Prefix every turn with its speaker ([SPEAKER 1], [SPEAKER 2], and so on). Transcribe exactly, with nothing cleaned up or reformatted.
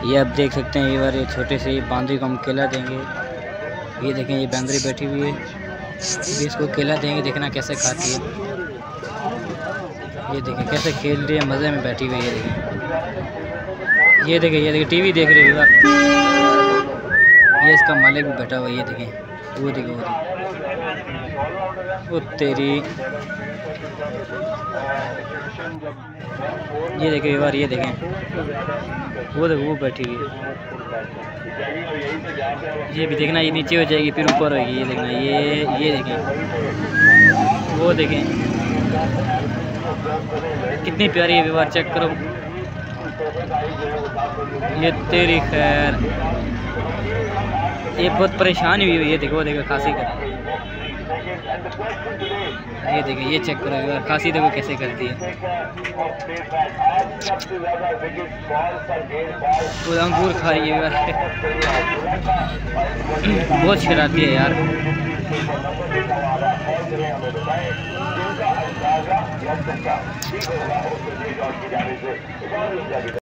[SPEAKER 1] ये आप देख सकते हैं, ये बार ये छोटे से बांदरी को हम केला देंगे। ये देखें, ये बांदरी बैठी हुई है, अभी इसको केला देंगे, देखना कैसे खाती है। ये देखें कैसे खेल रही है, मज़े में बैठी हुई है। ये देखें, ये देखें टीवी देख रही है। ये इसका मालिक भी बैठा हुआ है। ये देखें, वो देखें, वो देखें, वो तेरी। ये देखें एक बार, ये देखें, वो देखो वो बैठी हुई है। ये भी देखना, ये नीचे हो जाएगी फिर ऊपर होगी। ये देखना, ये ये देखें, वो देखें कितनी प्यारी है। व्यवहार चेक करो। ये तेरी खैर, ये बहुत परेशान हुई हुई है। देखो देखो खांसी कर, ये देखिए, ये चेक करो यार, खांसी देखो कैसे करती है। वो अंगूर खा रही है यार। बहुत शरारती है यार।